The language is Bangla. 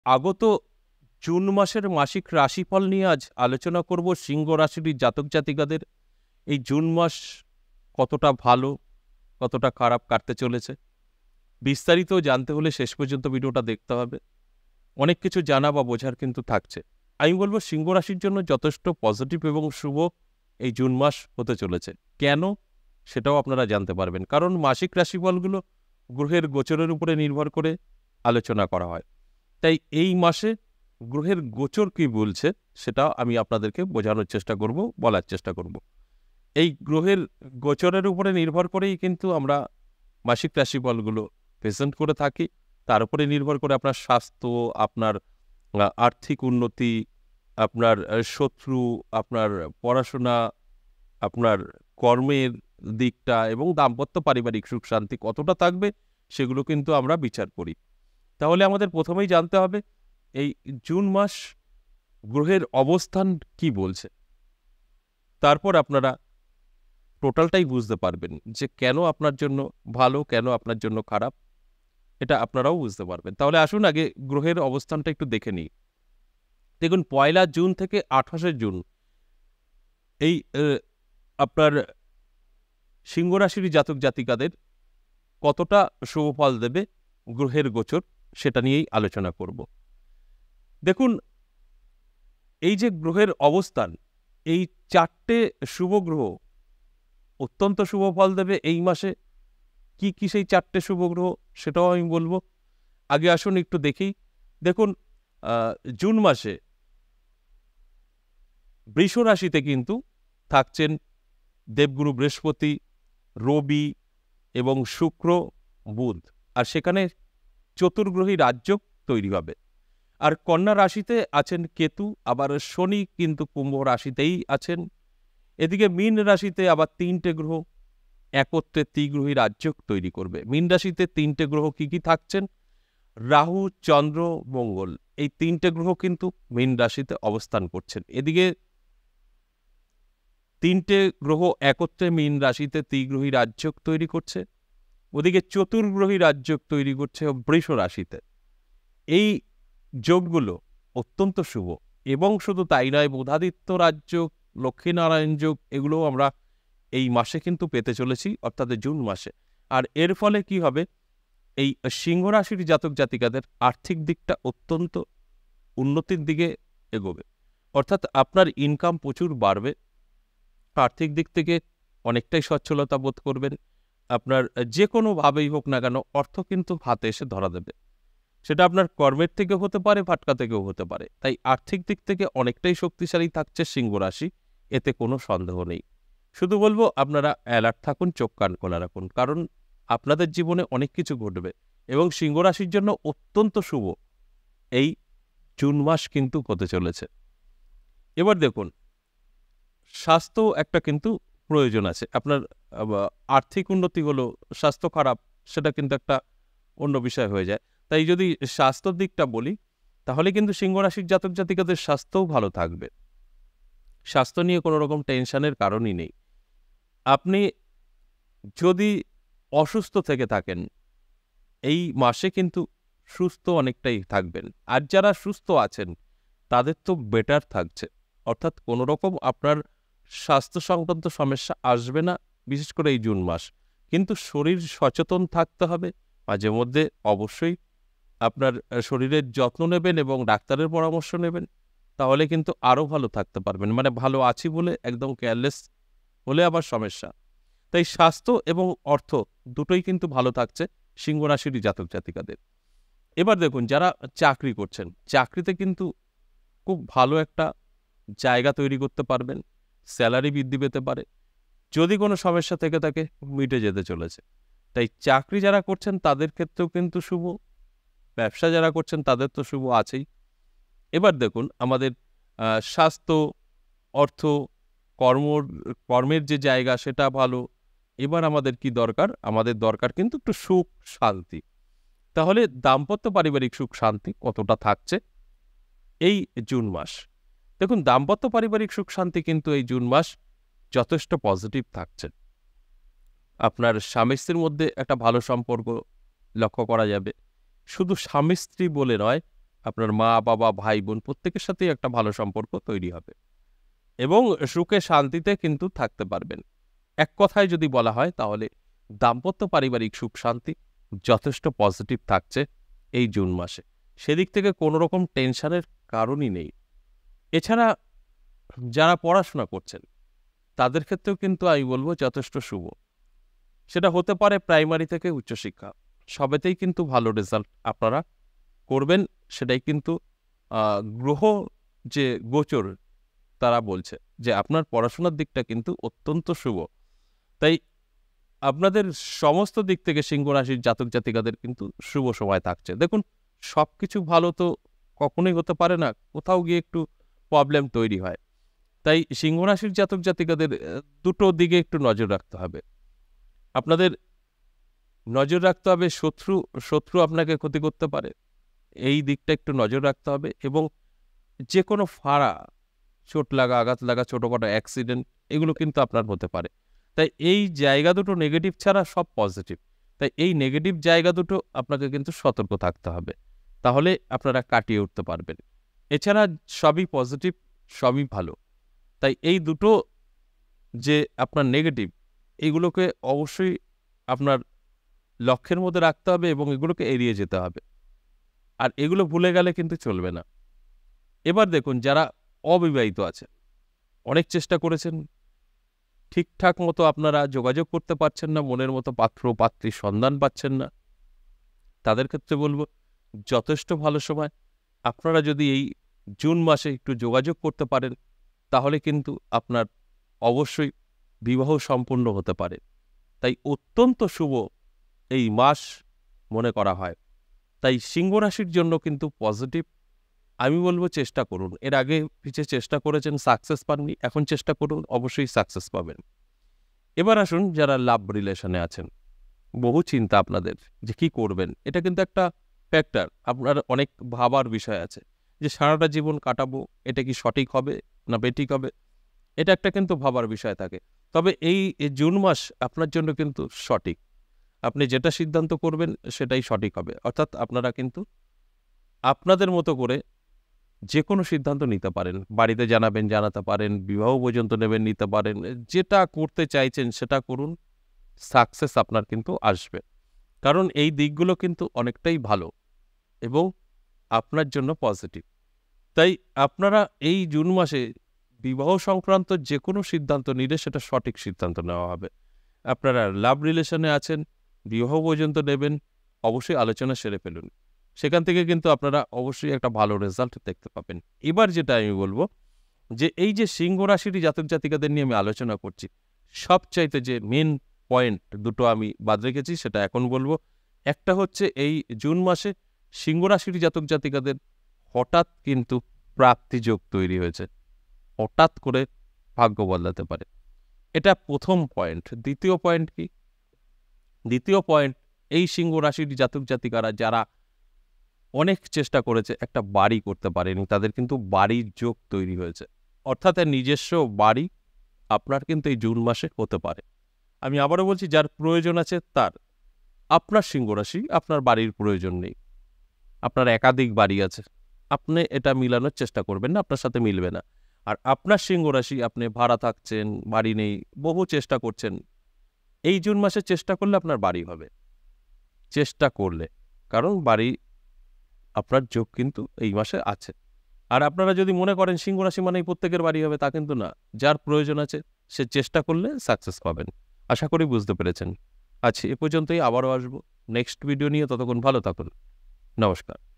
আগত জুন মাসের মাসিক রাশিফল নিয়ে আজ আলোচনা করব সিংহ রাশির জাতক জাতিকাদের। এই জুন মাস কতটা ভালো, কতটা খারাপ কাটতে চলেছে, বিস্তারিত জানতে হলে শেষ পর্যন্ত ভিডিওটা দেখতে হবে। অনেক কিছু জানা বা বোঝার কিন্তু থাকছে। আমি বলবো সিংহ রাশির জন্য যথেষ্ট পজিটিভ এবং শুভ এই জুন মাস হতে চলেছে। কেন সেটাও আপনারা জানতে পারবেন, কারণ মাসিক রাশিফলগুলো গ্রহের গোচরের উপরে নির্ভর করে আলোচনা করা হয়। তাই এই মাসে গ্রহের গোচর কি বলছে সেটা আমি আপনাদেরকে বোঝানোর চেষ্টা করব, বলার চেষ্টা করব। এই গ্রহের গোচরের উপরে নির্ভর করেই কিন্তু আমরা মাসিক রাশিফলগুলো প্রেজেন্ট করে থাকি। তার উপরে নির্ভর করে আপনার স্বাস্থ্য, আপনার আর্থিক উন্নতি, আপনার শত্রু, আপনার পড়াশোনা, আপনার কর্মের দিকটা এবং দাম্পত্য পারিবারিক সুখ শান্তি কতটা থাকবে সেগুলো কিন্তু আমরা বিচার করি। তাহলে আমাদের প্রথমেই জানতে হবে এই জুন মাস গ্রহের অবস্থান কি বলছে। তারপর আপনারা টোটালটাই বুঝতে পারবেন যে কেন আপনার জন্য ভালো, কেন আপনার জন্য খারাপ, এটা আপনারাও বুঝতে পারবেন। তাহলে আসুন আগে গ্রহের অবস্থানটা একটু দেখে নিই। দেখুন, 1 জুন থেকে 28 জুন এই আপনার সিংহ রাশির জাতক জাতিকাদের কতটা শুভ ফল দেবে গ্রহের গোচর, সেটা নিয়েই আলোচনা করব। দেখুন, এই যে গ্রহের অবস্থান, এই 4টে শুভ গ্রহ অত্যন্ত শুভ ফল দেবে এই মাসে। কি কি সেই 4টে শুভ গ্রহ সেটাও আমি বলবো। আগে আসুন একটু দেখি। দেখুন, জুন মাসে বৃষ রাশিতে কিন্তু থাকছেন দেবগুরু বৃহস্পতি, রবি এবং শুক্র, বুধ। আর সেখানে চতুর্গ্রহী রাজযোগ তৈরি হবে। আর কন্যা রাশিতে আছেন কেতু, আবার শনি কিন্তু কুম্ভ রাশিতেই আছেন। এদিকে মীন রাশিতে আবার 3টে গ্রহ একত্রে ত্রিগ্রহী রাজযোগ তৈরি করবে। মীন রাশিতে 3টে গ্রহ কি কি থাকছেন? রাহু, চন্দ্র, মঙ্গল। এই 3টে গ্রহ কিন্তু মীন রাশিতে অবস্থান করছেন। এদিকে 3টে গ্রহ একত্রে মীন রাশিতে ত্রিগ্রহী রাজযোগ তৈরি করছে, ওদিকে চতুর্গ্রহী রাজযোগ তৈরি করছে বৃষ রাশিতে। এই যোগগুলো অত্যন্ত শুভ, এবং শুধু তাই নয়, বুধাদিত্য রাজযোগ, লক্ষ্মীনারায়ণ যোগ, এগুলোও আমরা এই মাসে কিন্তু পেতে চলেছি, অর্থাৎ জুন মাসে। আর এর ফলে কি হবে, এই সিংহ রাশির জাতক জাতিকাদের আর্থিক দিকটা অত্যন্ত উন্নতির দিকে এগোবে। অর্থাৎ আপনার ইনকাম প্রচুর বাড়বে, আর্থিক দিক থেকে অনেকটাই সচ্ছলতা বোধ করবেন। আপনার যে কোনোভাবেই হোক না কেন অর্থ কিন্তু হাতে এসে ধরা দেবে। সেটা আপনার কর্মের থেকেও হতে পারে, ফাটকা থেকেও হতে পারে। তাই আর্থিক দিক থেকে অনেকটাই শক্তিশালী থাকছে সিংহ রাশি, এতে কোনো সন্দেহ নেই। শুধু বলবো আপনারা অ্যালার্ট থাকুন, চোখ কান খোলা রাখুন, কারণ আপনাদের জীবনে অনেক কিছু ঘটবে এবং সিংহ রাশির জন্য অত্যন্ত শুভ এই জুন মাস কিন্তু হতে চলেছে। এবার দেখুন, স্বাস্থ্য একটা কিন্তু প্রয়োজন আছে। আপনার আর্থিক উন্নতি হলো, স্বাস্থ্য খারাপ, সেটা কিন্তু একটা অন্য বিষয় হয়ে যায়। তাই যদি স্বাস্থ্যের দিকটা বলি, তাহলে কিন্তু সিংহ রাশির জাতক জাতিকাদের স্বাস্থ্যও ভালো থাকবে। স্বাস্থ্য নিয়ে কোনো রকম টেনশনের কারণই নেই। আপনি যদি অসুস্থ থেকে থাকেন, এই মাসে কিন্তু সুস্থ অনেকটাই থাকবেন। আর যারা সুস্থ আছেন তাদের তো বেটার থাকছে, অর্থাৎ কোনো রকম আপনার স্বাস্থ্য সংক্রান্ত সমস্যা আসবে না, বিশেষ করে এই জুন মাস। কিন্তু শরীর সচেতন থাকতে হবে, মাঝে মধ্যে অবশ্যই আপনার শরীরের যত্ন নেবেন এবং ডাক্তারের পরামর্শ নেবেন, তাহলে কিন্তু আরও ভালো থাকতে পারবেন। মানে ভালো আছি বলে একদম কেয়ারলেস হলে আবার সমস্যা। তাই স্বাস্থ্য এবং অর্থ দুটোই কিন্তু ভালো থাকছে সিংহ রাশির জাতক জাতিকাদের। এবার দেখুন, যারা চাকরি করছেন, চাকরিতে কিন্তু খুব ভালো একটা জায়গা তৈরি করতে পারবেন, স্যালারি বৃদ্ধি পেতে পারে, যদি কোনো সমস্যা থেকে থাকে মিটে যেতে চলেছে। তাই চাকরি যারা করছেন তাদের ক্ষেত্রেও কিন্তু শুভ, ব্যবসা যারা করছেন তাদের তো শুভ আছেই। এবার দেখুন, আমাদের স্বাস্থ্য, অর্থ, কর্মের যে জায়গা সেটা ভালো। এবার আমাদের কি দরকার? আমাদের দরকার কিন্তু একটু সুখ শান্তি। তাহলে দাম্পত্য পারিবারিক সুখ শান্তি কতটা থাকছে এই জুন মাস? দেখুন, দাম্পত্য পারিবারিক সুখ শান্তি কিন্তু এই জুন মাস যথেষ্ট পজিটিভ থাকছে। আপনার স্বামী স্ত্রীর মধ্যে একটা ভালো সম্পর্ক লক্ষ্য করা যাবে। শুধু স্বামী স্ত্রী বলে নয়, আপনার মা বাবা ভাই বোন প্রত্যেকের সাথেই একটা ভালো সম্পর্ক তৈরি হবে এবং সুখে শান্তিতে কিন্তু থাকতে পারবেন। এক কথায় যদি বলা হয় তাহলে দাম্পত্য পারিবারিক সুখ শান্তি যথেষ্ট পজিটিভ থাকছে এই জুন মাসে। সেদিক থেকে কোনো রকম টেনশনের কারণই নেই। এছাড়া যারা পড়াশোনা করছেন তাদের ক্ষেত্রেও কিন্তু আমি বলবো যথেষ্ট শুভ। সেটা হতে পারে প্রাইমারি থেকে উচ্চশিক্ষা, সবেতেই কিন্তু ভালো রেজাল্ট আপনারা করবেন। সেটাই কিন্তু গ্রহ যে গোচর তারা বলছে যে আপনার পড়াশোনার দিকটা কিন্তু অত্যন্ত শুভ। তাই আপনাদের সমস্ত দিক থেকে সিংহ রাশির জাতক জাতিকাদের কিন্তু শুভ সময় থাকছে। দেখুন, সব কিছু ভালো তো কখনোই হতে পারে না, কোথাও গিয়ে একটু প্রবলেম তৈরি হয়। তাই সিংহ রাশির জাতক জাতিকাদের দুটো দিকে একটু নজর রাখতে হবে। আপনাদের নজর রাখতে হবে শত্রু আপনাকে ক্ষতি করতে পারে, এই দিকটা একটু নজর রাখতে হবে। এবং যে কোনো ফাড়া, চোট লাগা, আঘাত লাগা, ছোটোখাটো অ্যাক্সিডেন্ট এগুলো কিন্তু আপনার হতে পারে। তাই এই জায়গা দুটো নেগেটিভ ছাড়া সব পজিটিভ। তাই এই নেগেটিভ জায়গা দুটো আপনাকে কিন্তু সতর্ক থাকতে হবে, তাহলে আপনারা কাটিয়ে উঠতে পারবেন। এছাড়া সবই পজিটিভ, সবই ভালো। তাই এই দুটো যে আপনার নেগেটিভ, এইগুলোকে অবশ্যই আপনার লক্ষ্যের মধ্যে রাখতে হবে এবং এগুলোকে এড়িয়ে যেতে হবে। আর এগুলো ভুলে গেলে কিন্তু চলবে না। এবার দেখুন, যারা অবিবাহিত আছে, অনেক চেষ্টা করেছেন, ঠিকঠাক মতো আপনারা যোগাযোগ করতে পারছেন না, মনের মতো পাত্র পাত্রীর সন্ধান পাচ্ছেন না, তাদের ক্ষেত্রে বলবো যথেষ্ট ভালো সময়। আপনারা যদি এই জুন মাসে একটু যোগাযোগ করতে পারেন তাহলে কিন্তু আপনার অবশ্যই বিবাহ সম্পূর্ণ হতে পারে। তাই অত্যন্ত শুভ এই মাস মনে করা হয়। তাই সিংহ রাশির জন্য কিন্তু পজিটিভ। আমি বলবো চেষ্টা করুন। এর আগে পিছে চেষ্টা করেছেন, সাকসেস পাননি, এখন চেষ্টা করুন, অবশ্যই সাকসেস পাবেন। এবার আসুন যারা লাভ রিলেশনে আছেন, বহু চিন্তা আপনাদের যে কি করবেন। এটা কিন্তু একটা ফ্যাক্টর, আপনার অনেক ভাবার বিষয় আছে যে সারাটা জীবন কাটাবো, এটা কি সঠিক হবে না বেঠিক হবে, এটা একটা কিন্তু ভাবার বিষয় থাকে। তবে এই জুন মাস আপনার জন্য কিন্তু সঠিক। আপনি যেটা সিদ্ধান্ত করবেন সেটাই সঠিক হবে। অর্থাৎ আপনারা কিন্তু আপনাদের মতো করে যে কোনো সিদ্ধান্ত নিতে পারেন, বাড়িতে জানাতে পারেন, বিবাহ পর্যন্ত নেবেন, নিতে পারেন। যেটা করতে চাইছেন সেটা করুন, সাকসেস আপনার কিন্তু আসবে। কারণ এই দিকগুলো কিন্তু অনেকটাই ভালো এবং আপনার জন্য পজিটিভ। তাই আপনারা এই জুন মাসে বিবাহ সংক্রান্ত যে কোনো সিদ্ধান্ত নিলে সেটা সঠিক সিদ্ধান্ত নেওয়া হবে। আপনারা লাভ রিলেশনে আছেন, বিবাহ পর্যন্ত নেবেন, অবশ্যই আলোচনা সেরে ফেলুন। সেখান থেকে কিন্তু আপনারা অবশ্যই একটা ভালো রেজাল্ট দেখতে পাবেন। এবার যেটা আমি বলবো যে এই যে সিংহ রাশির জাতক জাতিকাদের নিয়ে আমি আলোচনা করছি, সবচাইতে যে মেন পয়েন্ট দুটো আমি বাদ রেখেছি সেটা এখন বলবো। একটা হচ্ছে এই জুন মাসে সিংহ রাশির জাতক জাতিকাদের হঠাৎ কিন্তু প্রাপ্তিযোগ তৈরি হয়েছে, হঠাৎ করে ভাগ্য বদলাতে পারে। এটা প্রথম পয়েন্ট। দ্বিতীয় পয়েন্ট কি? দ্বিতীয় পয়েন্ট, এই সিংহ রাশির জাতক জাতিকারা যারা অনেক চেষ্টা করেছে একটা বাড়ি করতে পারেনি, তাদের কিন্তু বাড়ির যোগ তৈরি হয়েছে। অর্থাৎ নিজস্ব বাড়ি আপনার কিন্তু এই জুন মাসে হতে পারে। আমি আবারও বলছি, যার প্রয়োজন আছে তার। আপনার সিংহ রাশি, আপনার বাড়ির প্রয়োজন নেই, আপনার একাধিক বাড়ি আছে, আপনি এটা মিলানোর চেষ্টা করবেন না, আপনার সাথে মিলবে না। আর আপনার সিংহ রাশি, আপনি ভাড়া থাকছেন, বাড়ি নেই, বহু চেষ্টা করছেন, এই জুন মাসে চেষ্টা করলে আপনার বাড়ি হবে, চেষ্টা করলে। কারণ বাড়ি আপনার যোগ কিন্তু এই মাসে আছে। আর আপনারা যদি মনে করেন সিংহ রাশি মানেই প্রত্যেকের বাড়ি হবে, তা কিন্তু না। যার প্রয়োজন আছে সে চেষ্টা করলে সাকসেস পাবেন। আশা করি বুঝতে পেরেছেন। আচ্ছা, এ পর্যন্তই, আবারও আসবো নেক্সট ভিডিও নিয়ে। ততক্ষণ ভালো থাকুন। নমস্কার।